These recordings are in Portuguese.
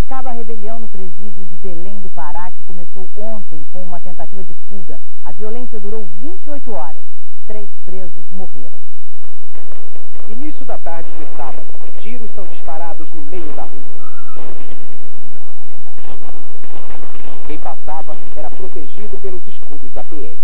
Acaba a rebelião no presídio de Belém do Pará, que começou ontem com uma tentativa de fuga. A violência durou 28 horas. 3 presos morreram. Início da tarde de sábado. Tiros são disparados no meio da rua. Quem passava era protegido pelos escudos da PM.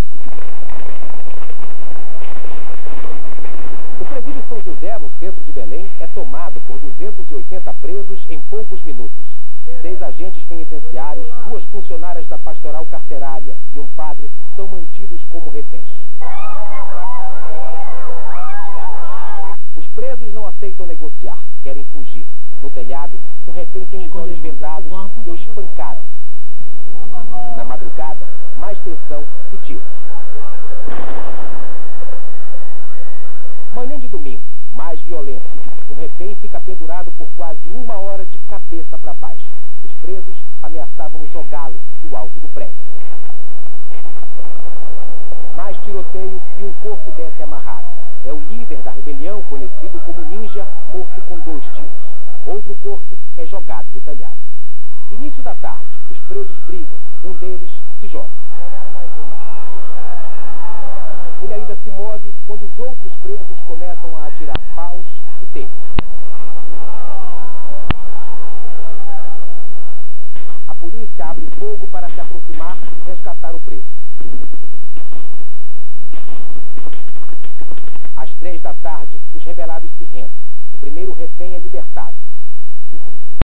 O presídio São José, no centro de Belém, é tomado por 280 presos em poucos minutos. 6 agentes penitenciários, 2 funcionárias da pastoral carcerária e um padre são mantidos como reféns. Os presos não aceitam negociar, querem fugir. No telhado, um refém tem os olhos vendados e é espancado. Na madrugada, mais tensão e tiros. Manhã de domingo, mais violência. Um refém fica pendurado por quase 1 hora de cabeça para baixo. Os presos ameaçavam jogá-lo do alto do prédio. Mais tiroteio e um corpo desce amarrado. É o líder da rebelião, conhecido como Ninja, morto com 2 tiros. Outro corpo é jogado do telhado. Início da tarde, os presos brigam. Um deles se joga. Ele ainda se move quando os outros presos começam a atirar paus e tênis. A polícia abre fogo para se aproximar e resgatar o preso. Às 3 da tarde, os rebelados se rendem. O primeiro refém é libertado.